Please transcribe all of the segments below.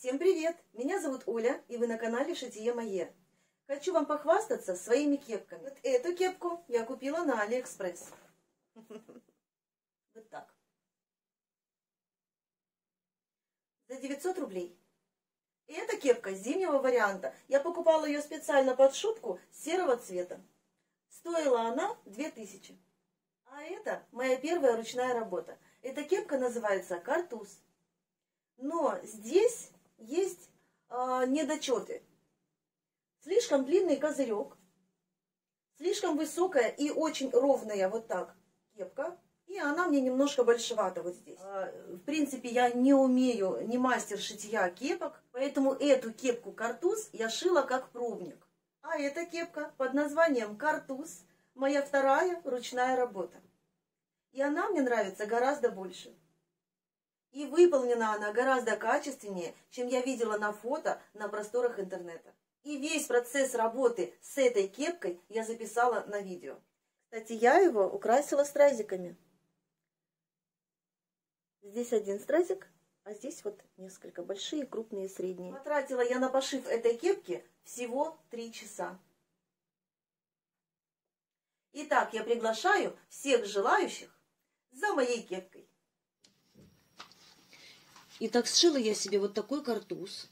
Всем привет! Меня зовут Оля, и вы на канале Шитье Мое. Хочу вам похвастаться своими кепками. Вот эту кепку я купила на Алиэкспресс. Вот так. За 900 рублей. И эта кепка зимнего варианта. Я покупала ее специально под шубку серого цвета. Стоила она 2000. А это моя первая ручная работа. Эта кепка называется картуз. Но здесь есть недочеты. Слишком длинный козырек, слишком высокая и очень ровная вот так кепка. И она мне немножко большевата вот здесь. В принципе, я не умею, не мастер шитья кепок, поэтому эту кепку картуз я шила как пробник. А эта кепка под названием картуз моя вторая ручная работа. И она мне нравится гораздо больше. И выполнена она гораздо качественнее, чем я видела на фото на просторах интернета. И весь процесс работы с этой кепкой я записала на видео. Кстати, я его украсила стразиками. Здесь один стразик, а здесь вот несколько, большие, крупные, средние. Потратила я на пошив этой кепки всего 3 часа. Итак, я приглашаю всех желающих за моей кепкой. Итак, сшила я себе вот такой картуз.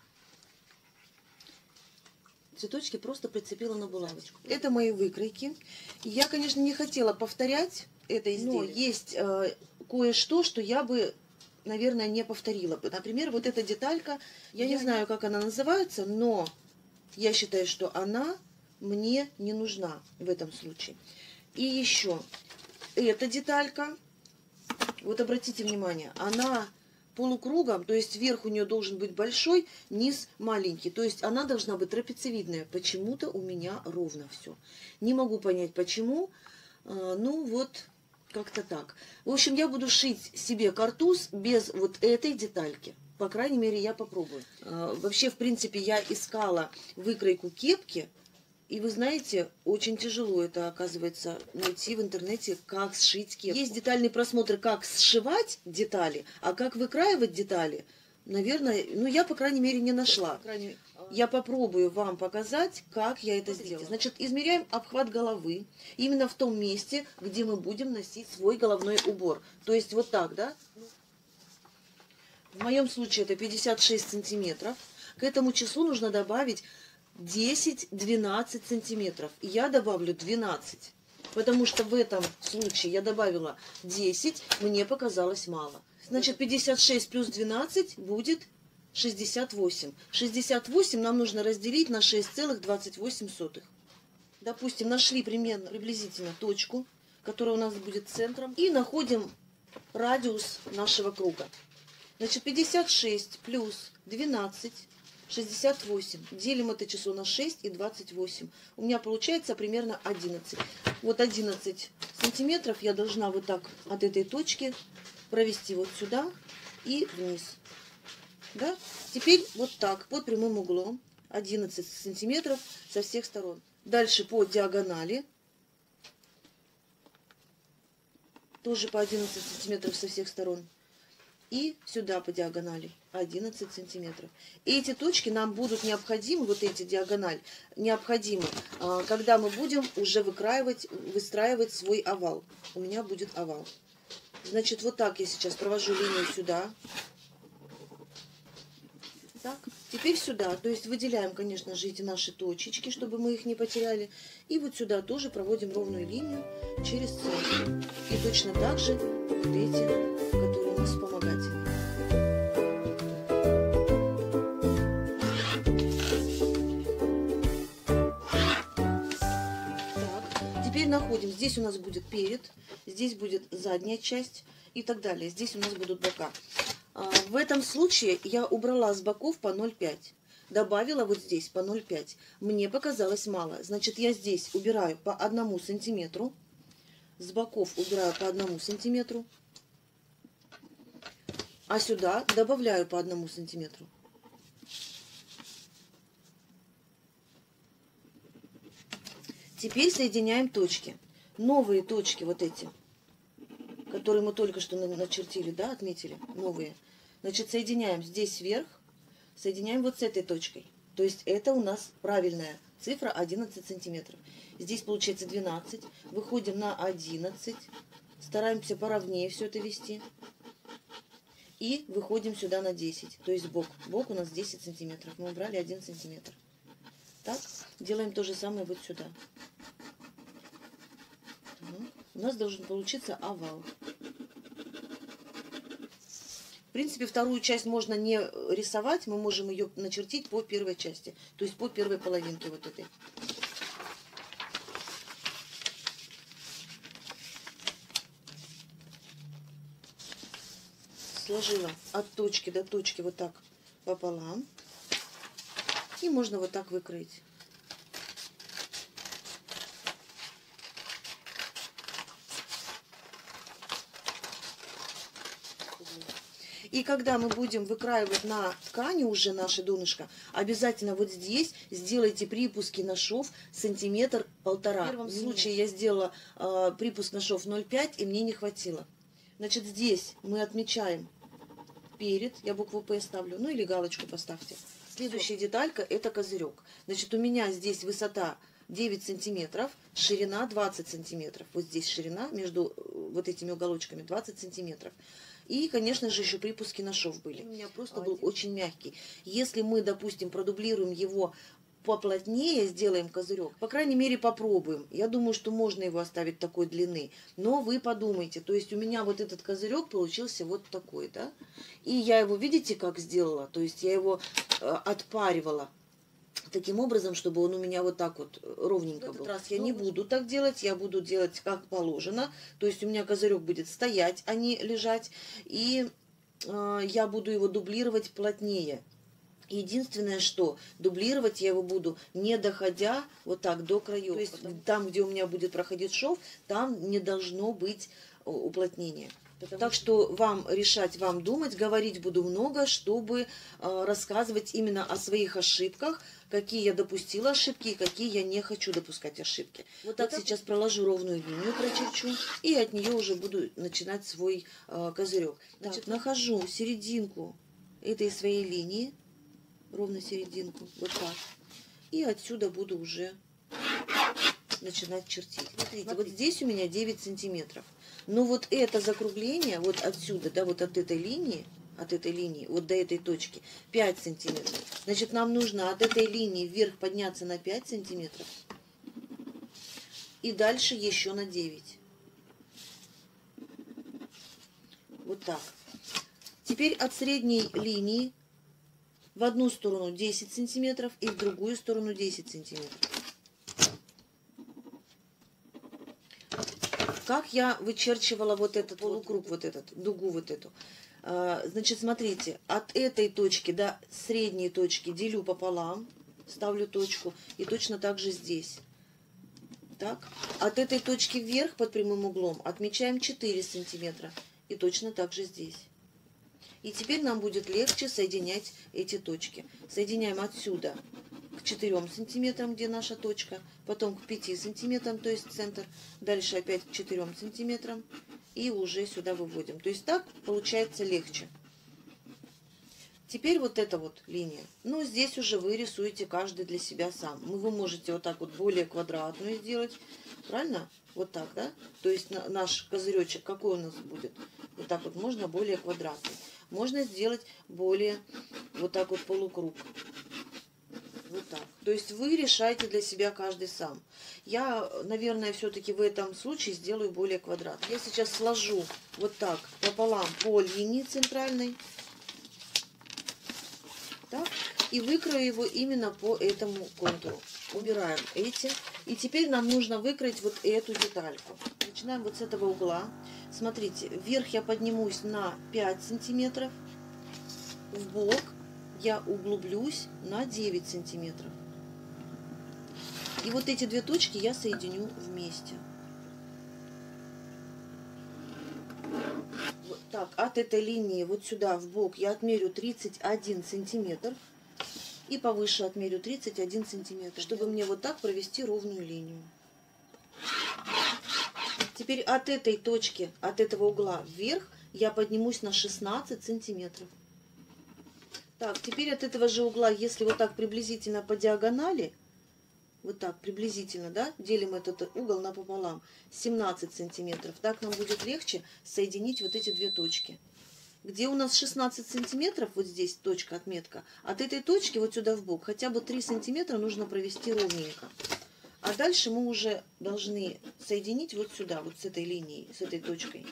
Цветочки просто прицепила на булавочку. Это мои выкройки. Я, конечно, не хотела повторять это изделие, но есть кое-что, что я бы, наверное, не повторила бы. Например, вот эта деталька, я не знаю, как она называется, но я считаю, что она мне не нужна в этом случае. И еще эта деталька, вот обратите внимание, она полукругом, то есть верх у нее должен быть большой, низ маленький. То есть она должна быть трапециевидная. Почему-то у меня ровно все. Не могу понять, почему. Ну вот, как-то так. В общем, я буду шить себе картуз без вот этой детальки. По крайней мере, я попробую. Вообще, в принципе, я искала выкройку кепки. И вы знаете, очень тяжело это, оказывается, найти в интернете, как сшить кепку. Есть детальный просмотр, как сшивать детали, а как выкраивать детали, наверное, ну я, по крайней мере, не нашла. Я попробую вам показать, как я это сделала. Значит, измеряем обхват головы именно в том месте, где мы будем носить свой головной убор. То есть вот так, да? В моем случае это 56 сантиметров. К этому числу нужно добавить 10-12 сантиметров. И я добавлю 12, потому что в этом случае я добавила 10, мне показалось мало. Значит, 56 плюс 12 будет 68. 68 нам нужно разделить на 6,28. Допустим, нашли приблизительно точку, которая у нас будет центром, и находим радиус нашего круга. Значит, 56 плюс 12 68. Делим это число на 6 и 28. У меня получается примерно 11. Вот 11 сантиметров я должна вот так от этой точки провести вот сюда и вниз. Да? Теперь вот так, под прямым углом. 11 сантиметров со всех сторон. Дальше по диагонали. Тоже по 11 сантиметров со всех сторон. И сюда по диагонали 11 сантиметров. И эти точки нам будут необходимы, вот эти диагональ, необходимы, когда мы будем уже выстраивать свой овал. У меня будет овал. Значит, вот так я сейчас провожу линию сюда. Так, теперь сюда. То есть выделяем, конечно же, эти наши точечки, чтобы мы их не потеряли. И вот сюда тоже проводим ровную линию через центр. И точно так же вот эти, которые у нас вспомогательные. Так, теперь находим. Здесь у нас будет перед, здесь будет задняя часть и так далее. Здесь у нас будут бока. В этом случае я убрала с боков по 0,5. Добавила вот здесь по 0,5. Мне показалось мало. Значит, я здесь убираю по 1 сантиметру. С боков убираю по 1 сантиметру. А сюда добавляю по 1 сантиметру. Теперь соединяем точки. Новые точки вот эти, которые мы только что начертили, да, отметили, новые. Значит, соединяем здесь вверх, соединяем вот с этой точкой. То есть это у нас правильная цифра 11 сантиметров. Здесь получается 12. Выходим на 11. Стараемся поровнее все это вести. И выходим сюда на 10. То есть бок. Бок у нас 10 сантиметров. Мы убрали 1 сантиметр. Так, делаем то же самое вот сюда. У нас должен получиться овал. В принципе, вторую часть можно не рисовать, мы можем ее начертить по первой части, то есть по первой половинке вот этой. Сложила от точки до точки вот так пополам. И можно вот так выкроить. И когда мы будем выкраивать на ткани уже наше донышко, обязательно вот здесь сделайте припуски на шов сантиметр-полтора. В первом случае я сделала припуск на шов 0,5 и мне не хватило. Значит, здесь мы отмечаем перед, я букву П ставлю, ну или галочку поставьте. Следующая деталька это козырек. Значит, у меня здесь высота 9 сантиметров, ширина 20 сантиметров. Вот здесь ширина между вот этими уголочками 20 сантиметров. И, конечно же, еще припуски на шов были. У меня просто был очень мягкий. Если мы, допустим, продублируем его поплотнее, сделаем козырек, по крайней мере, попробуем. Я думаю, что можно его оставить такой длины. Но вы подумайте. То есть у меня вот этот козырек получился вот такой, да? И я его, видите, как сделала? То есть я его отпаривала таким образом, чтобы он у меня вот так вот ровненько был. В этот раз я не буду так делать, я буду делать как положено. То есть у меня козырек будет стоять, а не лежать. И я буду его дублировать плотнее. Единственное, что дублировать я его буду, не доходя вот так до краев. То есть там, где у меня будет проходить шов, там не должно быть уплотнения. Так что вам решать, вам думать, говорить буду много, чтобы рассказывать именно о своих ошибках, какие я допустила ошибки и какие я не хочу допускать ошибки. Вот так сейчас проложу ровную линию, прочерчу, и от нее уже буду начинать свой козырек. Значит, нахожу серединку этой своей линии, ровно серединку, вот так, и отсюда буду уже начинать чертить. Смотрите, вот здесь у меня 9 сантиметров. Но вот это закругление, вот отсюда, да, вот от этой линии, вот до этой точки, 5 сантиметров. Значит, нам нужно от этой линии вверх подняться на 5 сантиметров. И дальше еще на 9. Вот так. Теперь от средней линии в одну сторону 10 сантиметров и в другую сторону 10 сантиметров. Как я вычерчивала вот этот полукруг, вот этот, дугу вот эту. Значит, смотрите, от этой точки до средней точки делю пополам, ставлю точку, и точно так же здесь. Так. От этой точки вверх под прямым углом отмечаем 4 сантиметра, и точно так же здесь. И теперь нам будет легче соединять эти точки. Соединяем отсюда к 4 сантиметрам, где наша точка, потом к 5 сантиметрам, то есть центр, дальше опять к 4 сантиметрам, и уже сюда выводим. То есть так получается легче. Теперь вот эта вот линия. Ну, здесь уже вы рисуете каждый для себя сам. Вы можете вот так вот более квадратную сделать, правильно? Вот так, да? То есть наш козыречек какой у нас будет? Вот так вот можно более квадратный. Можно сделать более вот так вот полукруг. Вот так. То есть вы решаете для себя каждый сам. Я, наверное, все-таки в этом случае сделаю более квадратный. Я сейчас сложу вот так пополам по линии центральной. Так, и выкрою его именно по этому контуру. Убираем эти. И теперь нам нужно выкроить вот эту детальку. Начинаем вот с этого угла. Смотрите, вверх я поднимусь на 5 сантиметров. В бок я углублюсь на 9 сантиметров. И вот эти две точки я соединю вместе. Вот так, от этой линии вот сюда в бок я отмерю 31 сантиметр. И повыше отмерю 31 сантиметр, чтобы мне вот так провести ровную линию. Теперь от этой точки, от этого угла вверх я поднимусь на 16 сантиметров. Так, теперь от этого же угла, если вот так приблизительно по диагонали, вот так приблизительно, да, делим этот угол напополам, 17 сантиметров, так нам будет легче соединить вот эти две точки. Где у нас 16 сантиметров, вот здесь точка, отметка, от этой точки вот сюда в бок хотя бы 3 сантиметра нужно провести ровненько. А дальше мы уже должны соединить вот сюда, вот с этой линией, с этой точкой.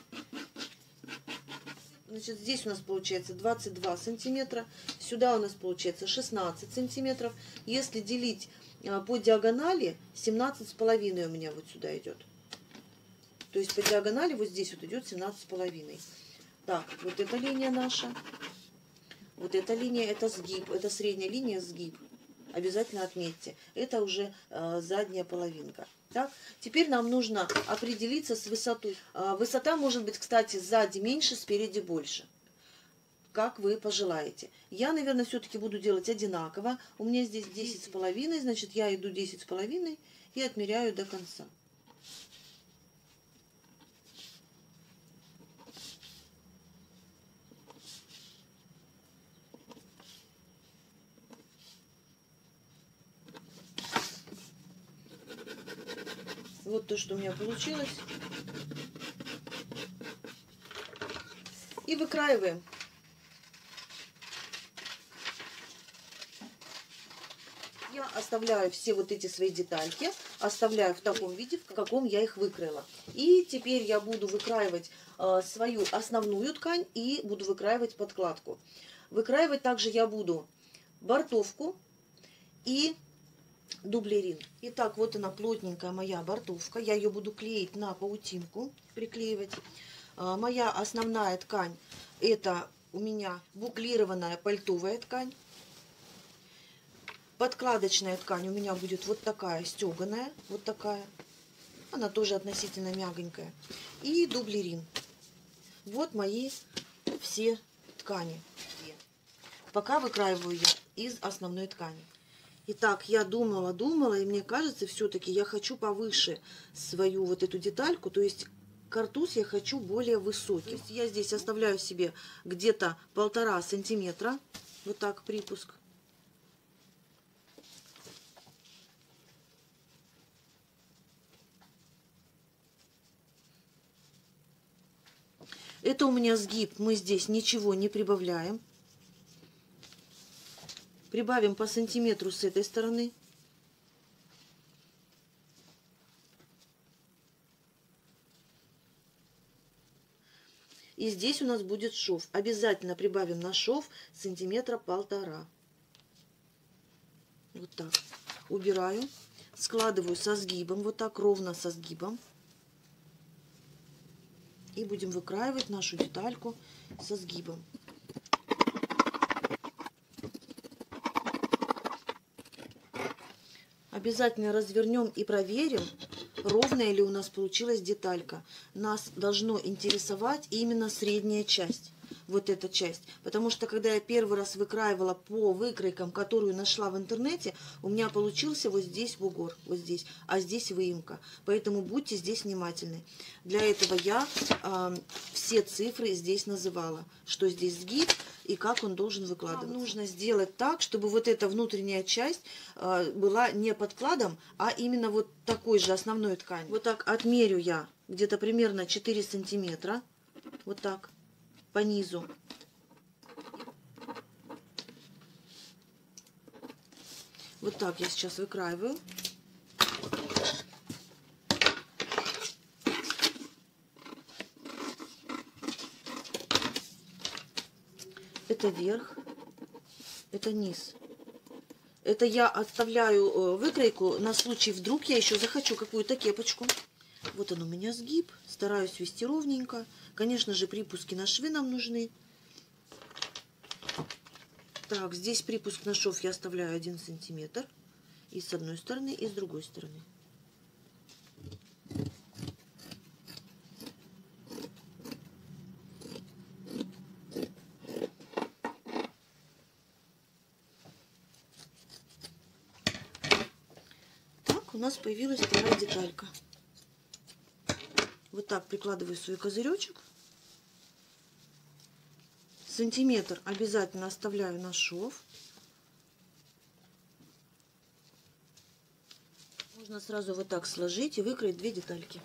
Значит, здесь у нас получается 22 сантиметра, сюда у нас получается 16 сантиметров. Если делить по диагонали, 17,5 у меня вот сюда идет. То есть по диагонали вот здесь вот идет 17,5. Так, вот эта линия наша. Вот эта линия, это сгиб, это средняя линия, сгиб. Обязательно отметьте. Это уже задняя половинка. Так, теперь нам нужно определиться с высотой. Высота может быть, кстати, сзади меньше, спереди больше. Как вы пожелаете. Я, наверное, все-таки буду делать одинаково. У меня здесь 10,5, значит, я иду 10,5 и отмеряю до конца. Вот то, что у меня получилось. И выкраиваем. Я оставляю все вот эти свои детальки, оставляю в таком виде, в каком я их выкроила. И теперь я буду выкраивать свою основную ткань и буду выкраивать подкладку. Выкраивать также я буду бортовку и дублерин. Итак, вот она плотненькая моя бортовка. Я ее буду клеить на паутинку, приклеивать. Моя основная ткань — это у меня буклированная пальтовая ткань. Подкладочная ткань у меня будет вот такая стеганая, вот такая. Она тоже относительно мягонькая. И дублерин. Вот мои все ткани. Пока выкраиваю я из основной ткани. Итак, я думала, и мне кажется, все-таки я хочу повыше свою вот эту детальку, то есть картуз я хочу более высокий. То есть я здесь оставляю себе где-то 1,5 сантиметра, вот так припуск. Это у меня сгиб, мы здесь ничего не прибавляем. Прибавим по сантиметру с этой стороны. И здесь у нас будет шов. Обязательно прибавим на шов 1,5 сантиметра. Вот так. Убираю. Складываю со сгибом. Вот так ровно со сгибом. И будем выкраивать нашу детальку со сгибом. Обязательно развернем и проверим, ровная ли у нас получилась деталька. Нас должно интересовать именно средняя часть. Вот эта часть. Потому что, когда я первый раз выкраивала по выкройкам, которую нашла в интернете, у меня получился вот здесь бугор, вот здесь, а здесь выемка. Поэтому будьте здесь внимательны. Для этого я все цифры здесь называла, что здесь сгиб и как он должен выкладываться. Нам нужно сделать так, чтобы вот эта внутренняя часть была не подкладом, а именно вот такой же основной тканью. Вот так отмерю я где-то примерно 4 сантиметра. Вот так. По низу. Вот так я сейчас выкраиваю. Это верх, это низ. Это я оставляю выкройку на случай, вдруг я еще захочу какую-то кепочку. Вот он у меня сгиб. Стараюсь вести ровненько. Конечно же, припуски на швы нам нужны. Так, здесь припуск на шов я оставляю 1 сантиметр. И с одной стороны, и с другой стороны. Так, у нас появилась вторая деталька. Вот так прикладываю свой козыречек. Сантиметр обязательно оставляю на шов. Можно сразу вот так сложить и выкроить 2 детальки.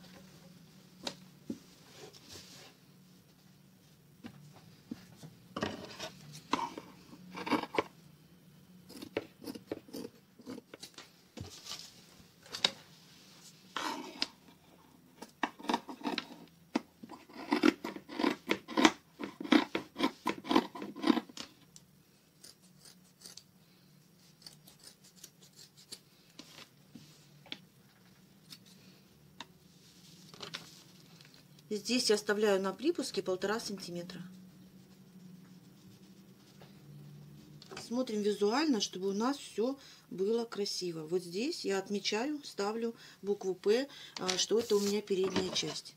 Здесь я оставляю на припуске 1,5 сантиметра. Смотрим визуально, чтобы у нас все было красиво. Вот здесь я отмечаю, ставлю букву П, что это у меня передняя часть.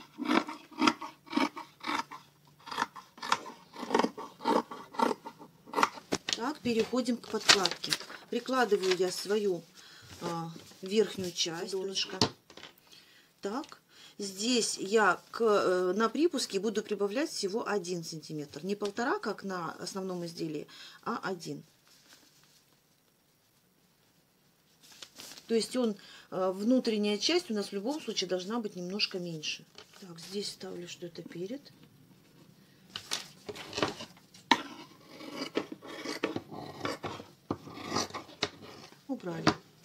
Так, переходим к подкладке. Прикладываю я свою верхнюю часть, донышко. Так. Здесь я на припуске буду прибавлять всего 1 сантиметр. Не 1,5, как на основном изделии, а 1. То есть внутренняя часть у нас в любом случае должна быть немножко меньше. Так, здесь ставлю, что это перед. Убрали.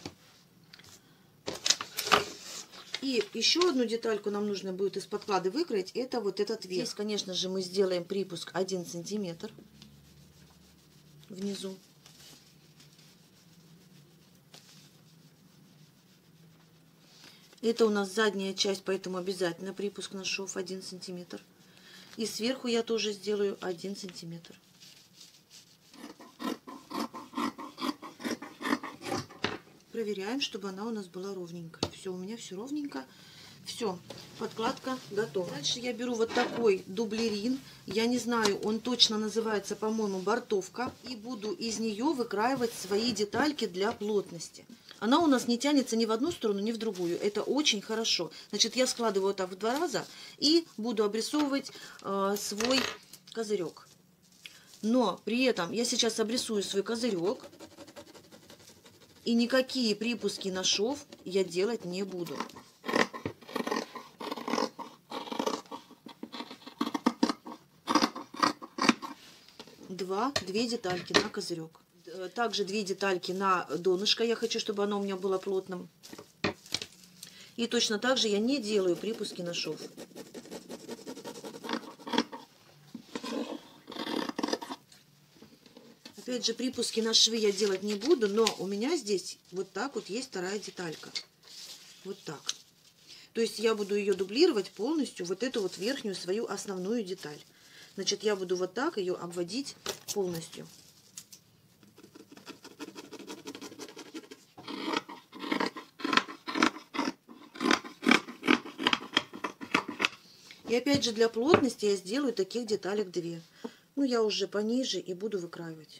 И еще одну детальку нам нужно будет из подклада выкроить. Это вот этот верх. Здесь, конечно же, мы сделаем припуск 1 сантиметр внизу. Это у нас задняя часть, поэтому обязательно припуск на шов 1 сантиметр. И сверху я тоже сделаю 1 сантиметр. Проверяем, чтобы она у нас была ровненькая. Все, у меня все ровненько. Все, подкладка готова. Дальше я беру вот такой дублерин. Я не знаю, он точно называется, по-моему, бортовка. И буду из нее выкраивать свои детальки для плотности. Она у нас не тянется ни в одну сторону, ни в другую. Это очень хорошо. Значит, я складываю вот так в 2 раза и буду обрисовывать свой козырек. Но при этом я сейчас обрисую свой козырек. И никакие припуски на шов я делать не буду. Две детальки на козырек. Также 2 детальки на донышко. Я хочу, чтобы оно у меня было плотным. И точно так же я не делаю припуски на шов. Опять же, припуски на швы я делать не буду, но у меня здесь вот так вот есть 2-я деталька. Вот так. То есть я буду ее дублировать полностью, вот эту вот верхнюю свою основную деталь. Значит, я буду вот так ее обводить полностью. И опять же, для плотности я сделаю таких деталек 2. Ну, я уже пониже и буду выкраивать.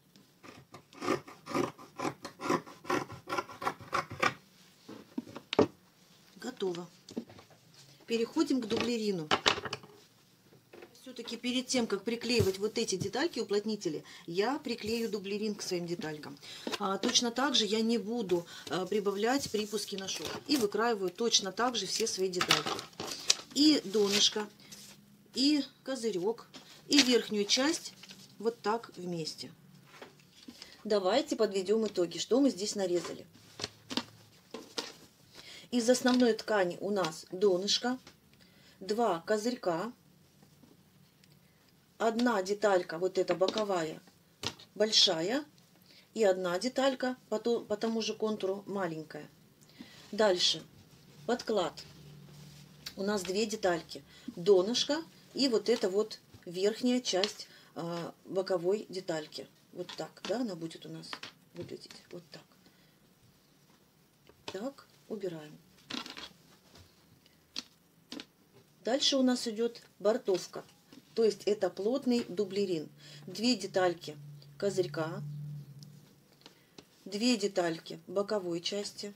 Готово. Переходим к дублерину. Все-таки перед тем, как приклеивать вот эти детальки, уплотнители, я приклею дублерин к своим деталькам. Точно так же я не буду прибавлять припуски на шов. И выкраиваю точно так же все свои детальки. И донышко, и козырек, и верхнюю часть вот так вместе. Давайте подведем итоги, что мы здесь нарезали. Из основной ткани у нас донышко, 2 козырька, 1 деталька, вот эта боковая, большая, и 1 деталька по тому же контуру маленькая. Дальше подклад. У нас 2 детальки, донышко и вот эта вот верхняя часть боковой детальки. Вот так, да, она будет у нас выглядеть. Вот так. Так, убираем. Дальше у нас идет бортовка. То есть это плотный дублерин. 2 детальки козырька, 2 детальки боковой части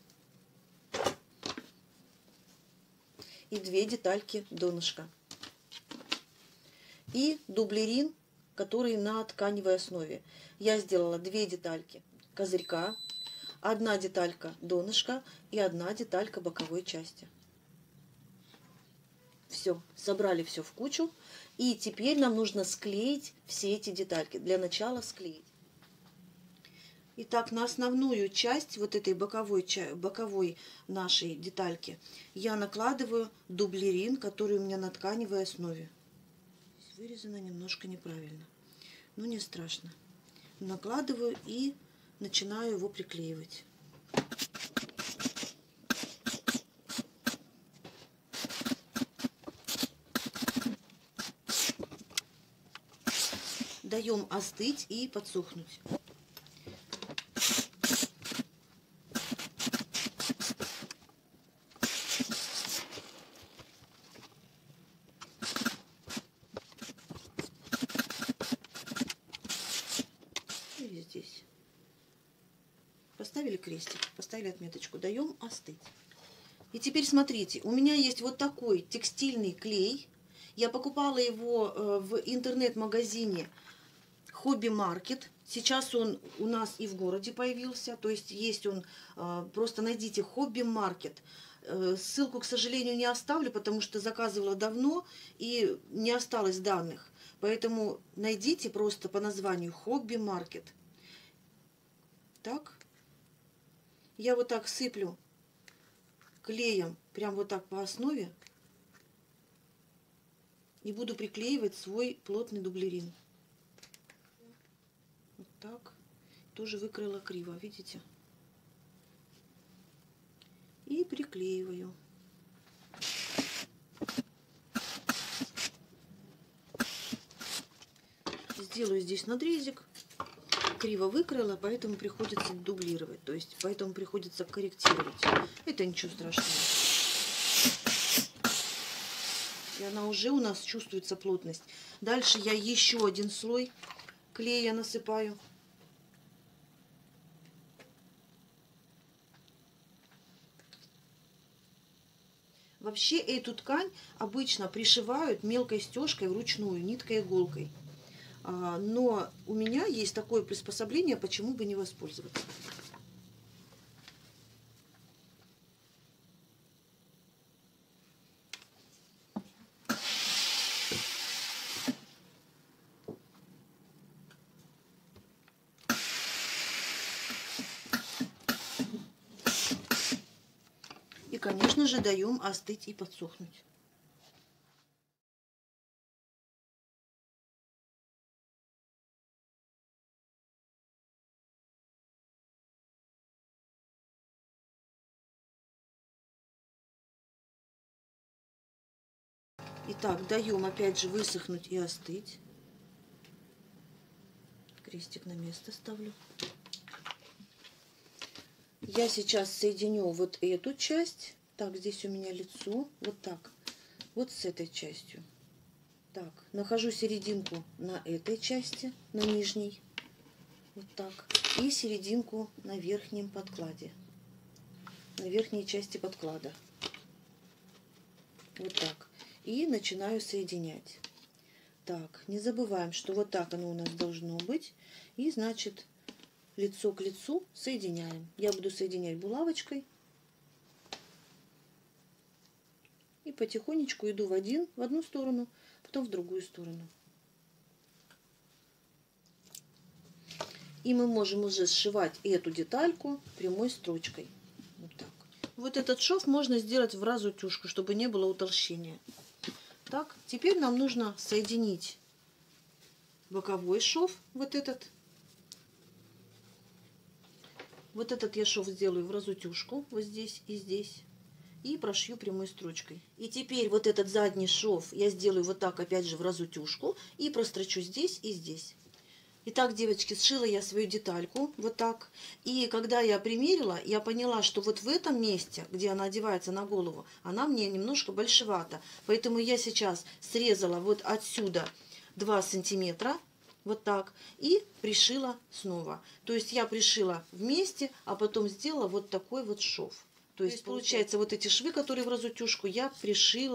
и 2 детальки донышка. И дублерин который на тканевой основе. Я сделала 2 детальки козырька, 1 деталька донышка и 1 деталька боковой части. Все, собрали все в кучу. И теперь нам нужно склеить все эти детальки. Для начала склеить. Итак, на основную часть вот этой боковой нашей детальки я накладываю дублерин, который у меня на тканевой основе. Вырезано немножко неправильно, но не страшно. Накладываю и начинаю его приклеивать. Даем остыть и подсохнуть. Или здесь. Поставили крестик, поставили отметочку, даем остыть. И теперь смотрите, у меня есть вот такой текстильный клей. Я покупала его в интернет-магазине Hobby Market. Сейчас он у нас и в городе появился. То есть он, просто найдите Hobby Market. Ссылку, к сожалению, не оставлю, потому что заказывала давно и не осталось данных. Поэтому найдите просто по названию Hobby Market. Так. Я вот так сыплю клеем, прям вот так по основе. И буду приклеивать свой плотный дублерин. Вот так. Тоже выкрыла криво, видите? И приклеиваю. Сделаю здесь надрезик. Криво выкрыла, поэтому приходится дублировать. То есть, поэтому приходится корректировать. Это ничего страшного. И она уже у нас чувствуется плотность. Дальше я еще 1 слой клея насыпаю. Вообще эту ткань обычно пришивают мелкой стежкой вручную, ниткой, иголкой. Но у меня есть такое приспособление, почему бы не воспользоваться. И, конечно же, даем остыть и подсохнуть. Итак, даем опять же высохнуть и остыть. Крестик на место ставлю. Я сейчас соединю вот эту часть. Так, здесь у меня лицо. Вот так. Вот с этой частью. Так, нахожу серединку на этой части, на нижней. Вот так. И серединку на верхнем подкладе. На верхней части подклада. Вот так. И начинаю соединять. Так, не забываем, что вот так оно у нас должно быть. И, значит, лицо к лицу соединяем. Я буду соединять булавочкой. И потихонечку иду в одну сторону, потом в другую сторону. И мы можем уже сшивать эту детальку прямой строчкой. Вот так. Вот этот шов можно сделать в разутюжку, чтобы не было утолщения. Так, теперь нам нужно соединить боковой шов, вот этот. Вот этот я шов сделаю в разутюжку, вот здесь и здесь. И прошью прямой строчкой. И теперь вот этот задний шов я сделаю вот так, опять же, в разутюжку. И прострочу здесь и здесь. Итак, девочки, сшила я свою детальку вот так. И когда я примерила, я поняла, что вот в этом месте, где она одевается на голову, она мне немножко большевата. Поэтому я сейчас срезала вот отсюда 2 сантиметра, вот так, и пришила снова. То есть я пришила вместе, а потом сделала вот такой вот шов. То есть получается вот эти швы, которые в разутюжку, я пришила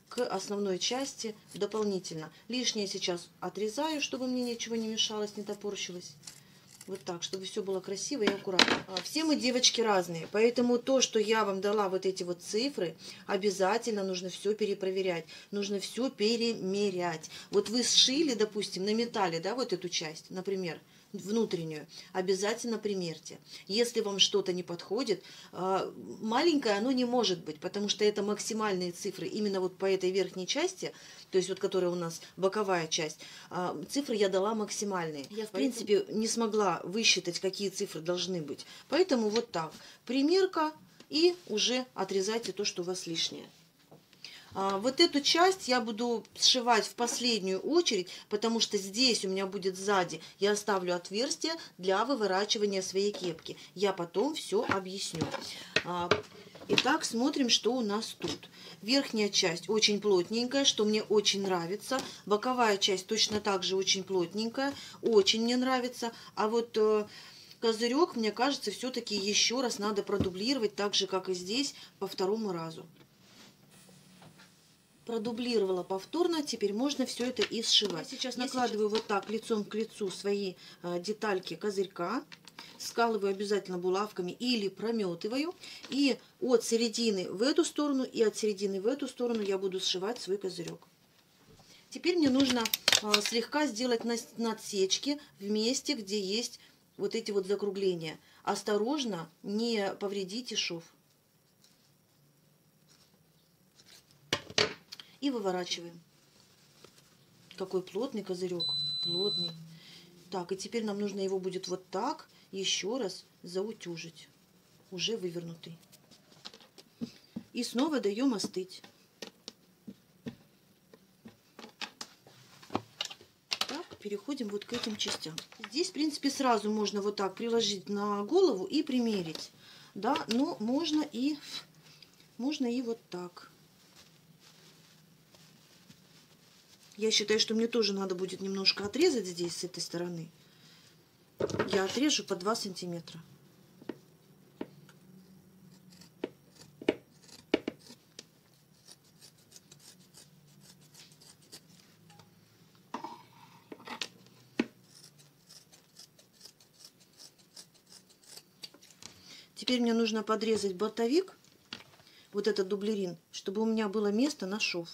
к основной части дополнительно. Лишнее сейчас отрезаю, чтобы мне ничего не мешалось, не топорщилось. Вот так, чтобы все было красиво и аккуратно. Все мы, девочки, разные, поэтому то, что я вам дала, вот эти вот цифры, обязательно нужно все перепроверять, нужно все перемерять. Вот вы сшили, допустим, на металле, да, вот эту часть, например, внутреннюю, обязательно примерьте. Если вам что-то не подходит, маленькое оно не может быть, потому что это максимальные цифры именно вот по этой верхней части, то есть вот которая у нас боковая часть, цифры я дала максимальные. Я, в принципе, не смогла высчитать, какие цифры должны быть. Поэтому вот так. Примерка и уже отрезайте то, что у вас лишнее. Вот эту часть я буду сшивать в последнюю очередь, потому что здесь у меня будет сзади. Я оставлю отверстие для выворачивания своей кепки. Я потом все объясню. Итак, смотрим, что у нас тут. Верхняя часть очень плотненькая, что мне очень нравится. Боковая часть точно так же очень плотненькая, очень мне нравится. А вот козырек, мне кажется, все-таки еще раз надо продублировать, так же, как и здесь, по второму разу. Продублировала повторно, теперь можно все это и сшивать. Я сейчас накладываю вот так лицом к лицу свои детальки козырька, скалываю обязательно булавками или прометываю, и от середины в эту сторону и от середины в эту сторону я буду сшивать свой козырек. Теперь мне нужно слегка сделать надсечки в месте, где есть вот эти вот закругления. Осторожно, не повредите шов. И выворачиваем. Какой плотный козырек. Плотный. Так, и теперь нам нужно его будет вот так еще раз заутюжить. Уже вывернутый. И снова даем остыть. Так, переходим вот к этим частям. Здесь, в принципе, сразу можно вот так приложить на голову и примерить. Да, но можно и вот так. Я считаю, что мне тоже надо будет немножко отрезать здесь, с этой стороны. Я отрежу по 2 сантиметра. Теперь мне нужно подрезать бортовик, вот этот дублерин, чтобы у меня было место на шов.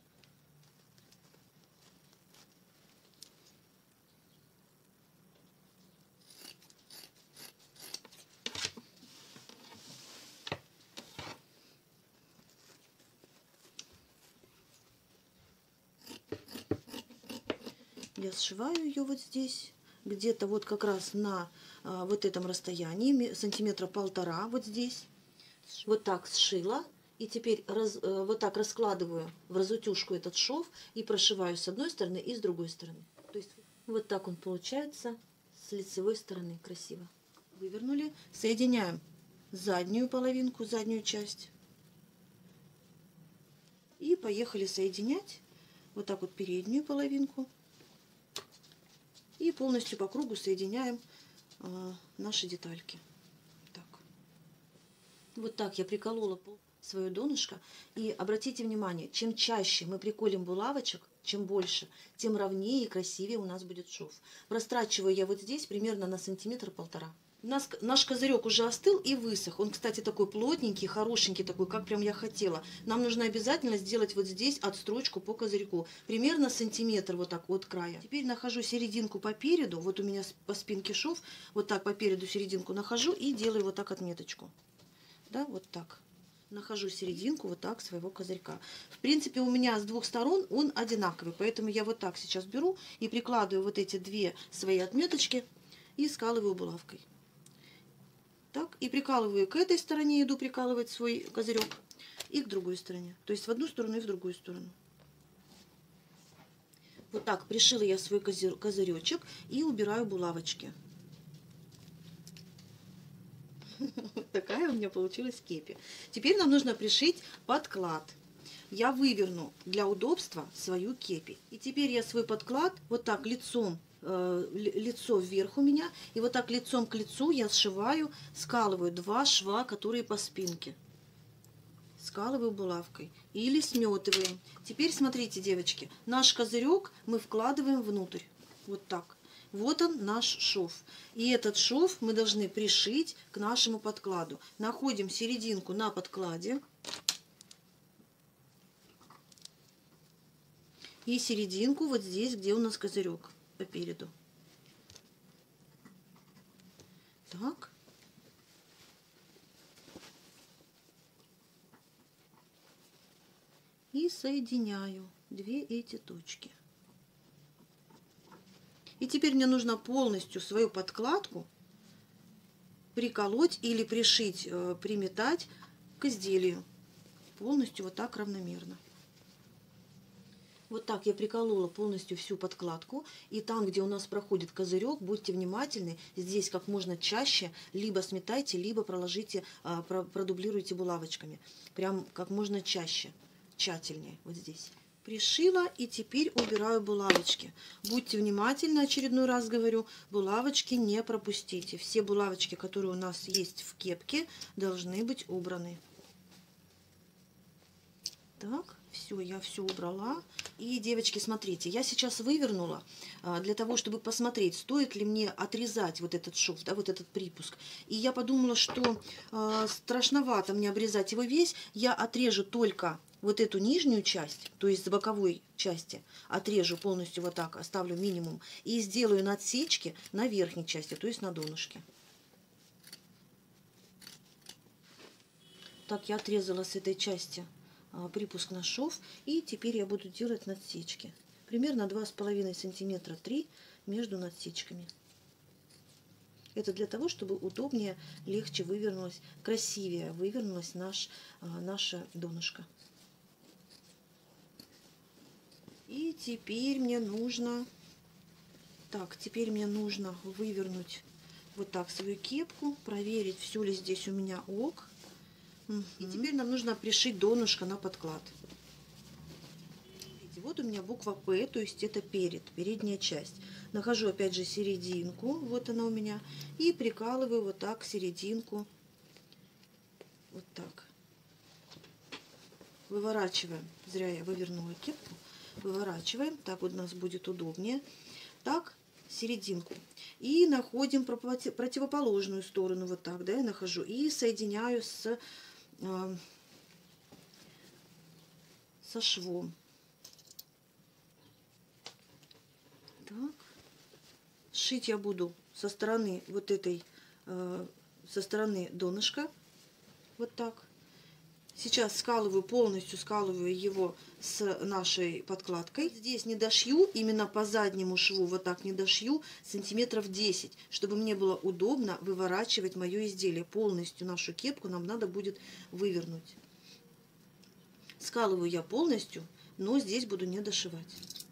Я сшиваю ее вот здесь, где-то вот как раз на вот этом расстоянии, сантиметра 1,5 вот здесь. Вот так сшила. И теперь вот так раскладываю в разутюжку этот шов и прошиваю с одной стороны и с другой стороны. То есть вот так он получается с лицевой стороны красиво. Вывернули. Соединяем заднюю половинку, заднюю часть. И поехали соединять вот так вот переднюю половинку. И полностью по кругу соединяем наши детальки. Так. Вот так я приколола свое донышко. И обратите внимание, чем чаще мы приколем булавочек, чем больше, тем ровнее и красивее у нас будет шов. Прострачиваю я вот здесь примерно на 1,5 сантиметра. Наш козырек уже остыл и высох. Он, кстати, такой плотненький, хорошенький такой, как прям я хотела. Нам нужно обязательно сделать вот здесь отстрочку по козырьку. Примерно сантиметр вот так от края. Теперь нахожу серединку по переду. Вот у меня по спинке шов. Вот так по переду серединку нахожу и делаю вот так отметочку. Да, вот так. Нахожу серединку вот так своего козырька. В принципе, у меня с двух сторон он одинаковый. Поэтому я вот так сейчас беру и прикладываю вот эти две свои отметочки и скалываю булавкой. Так, и прикалываю к этой стороне, иду прикалывать свой козырек, и к другой стороне. То есть в одну сторону и в другую сторону. Вот так пришила я свой козыречек и убираю булавочки. Вот такая у меня получилась кепи. Теперь нам нужно пришить подклад. Я выверну для удобства свою кепи. И теперь я свой подклад вот так лицом, лицо вверх у меня, и вот так лицом к лицу я сшиваю, скалываю 2 шва, которые по спинке. скалываю булавкой или сметываем. Теперь смотрите, девочки, наш козырек мы вкладываем внутрь. Вот так. Вот он, наш шов. И этот шов мы должны пришить к нашему подкладу. Находим серединку на подкладе. И серединку вот здесь, где у нас козырек по переду. Так. И соединяю две эти точки. И теперь мне нужно полностью свою подкладку приколоть или пришить, приметать к изделию. Полностью вот так равномерно. Вот так я приколола полностью всю подкладку. И там, где у нас проходит козырек, будьте внимательны. Здесь как можно чаще либо сметайте, либо проложите, продублируйте булавочками. Прям как можно чаще, тщательнее. Вот здесь. Пришила и теперь убираю булавочки. Будьте внимательны, очередной раз говорю, булавочки не пропустите. Все булавочки, которые у нас есть в кепке, должны быть убраны. Так, все, я все убрала. И, девочки, смотрите, я сейчас вывернула для того, чтобы посмотреть, стоит ли мне отрезать вот этот шов, да, вот этот припуск. И я подумала, что страшновато мне обрезать его весь. Я отрежу только вот эту нижнюю часть, то есть с боковой части, отрежу полностью вот так, оставлю минимум. И сделаю надсечки на верхней части, то есть на донышке. Так, я отрезала с этой части припуск на шов, и теперь я буду делать надсечки. Примерно 2,5 сантиметра 3 между надсечками. Это для того, чтобы удобнее, легче вывернулась, красивее вывернулась наша донышко. И теперь мне нужно, вывернуть вот так свою кепку, проверить, все ли здесь у меня ок. И теперь нам нужно пришить донышко на подклад. Вот у меня буква П, то есть это передняя часть. Нахожу опять же серединку, вот она у меня, и прикалываю вот так серединку, вот так. Выворачиваем, зря я вывернула кепку, выворачиваем, так вот у нас будет удобнее. Так, серединку. И находим противоположную сторону, вот так, да, я нахожу, и соединяю со швом. Так. Шить я буду со стороны вот этой, со стороны донышка, вот так. Сейчас полностью скалываю его с нашей подкладкой. Здесь не дошью, именно по заднему шву, вот так не дошью, сантиметров 10, чтобы мне было удобно выворачивать мое изделие. Полностью нашу кепку нам надо будет вывернуть. Скалываю я полностью, но здесь буду не дошивать.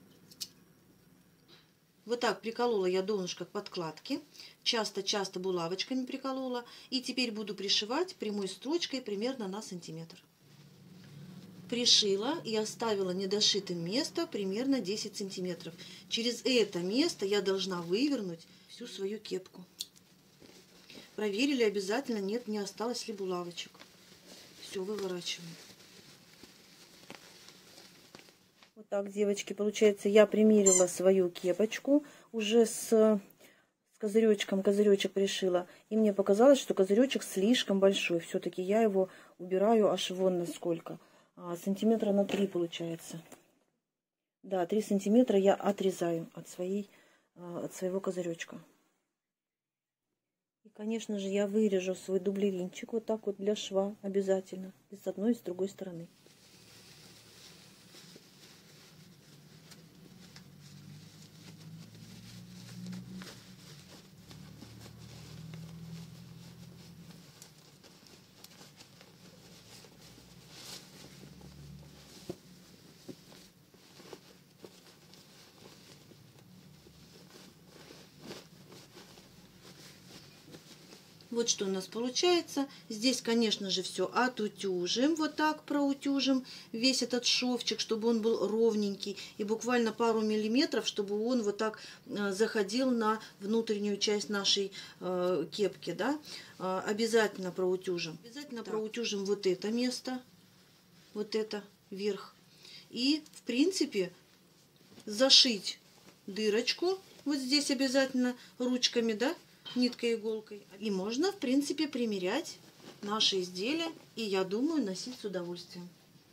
Вот так приколола я донышко к подкладке, часто булавочками приколола, и теперь буду пришивать прямой строчкой примерно на сантиметр. Пришила и оставила недошитым место примерно 10 сантиметров. Через это место я должна вывернуть всю свою кепку. Проверили обязательно, нет, не осталось ли булавочек. Все, выворачиваем. Вот так, девочки, получается, я примерила свою кепочку уже с козыречком. Козыречек пришила. И мне показалось, что козыречек слишком большой. Все-таки я его убираю аж вон насколько. Сантиметра на 3 получается. Да, 3 сантиметра я отрезаю от своего козыречка. И, конечно же, я вырежу свой дублеринчик вот так вот для шва обязательно. И с одной, и с другой стороны. Вот что у нас получается. Здесь, конечно же, все отутюжим. Вот так проутюжим весь этот шовчик, чтобы он был ровненький. И буквально пару миллиметров, чтобы он вот так заходил на внутреннюю часть нашей кепки. Да? Обязательно проутюжим. Обязательно проутюжим вот это место. вот это вверх. И, в принципе, зашить дырочку. Вот здесь обязательно ручками, да, ниткой, иголкой. И можно, в принципе, примерять наши изделия. И, я думаю, носить с удовольствием.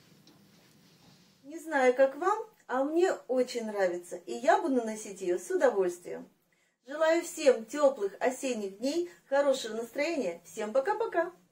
Не знаю, как вам, а мне очень нравится. И я буду носить ее с удовольствием. Желаю всем теплых осенних дней, хорошего настроения. Всем пока-пока!